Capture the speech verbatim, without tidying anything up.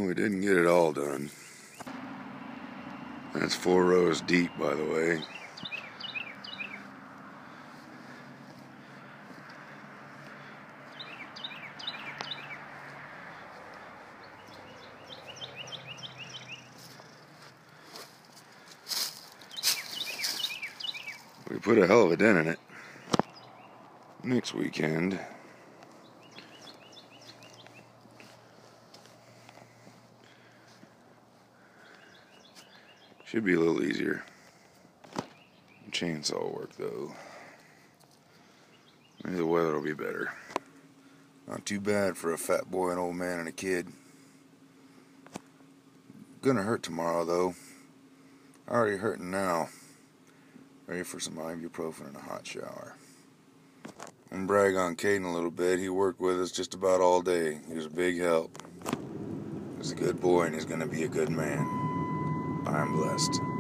we didn't get it all done. That's four rows deep, by the way. We put a hell of a dent in it. Next weekend, should be a little easier. Chainsaw work though. Maybe the weather will be better. Not too bad for a fat boy, an old man, and a kid. Gonna hurt tomorrow though. Already hurting now. Ready for some ibuprofen and a hot shower. And brag on Caden a little bit. He worked with us just about all day. He was a big help. He's a good boy and he's gonna be a good man. I'm blessed.